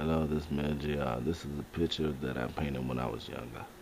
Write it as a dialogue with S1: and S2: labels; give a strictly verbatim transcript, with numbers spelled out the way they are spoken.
S1: Hello, this man G R. This is a picture that I painted when I was younger.